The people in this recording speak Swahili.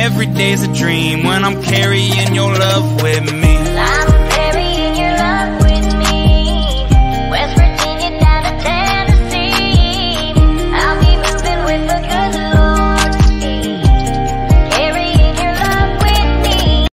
every day's a dream when I'm carrying your love with me.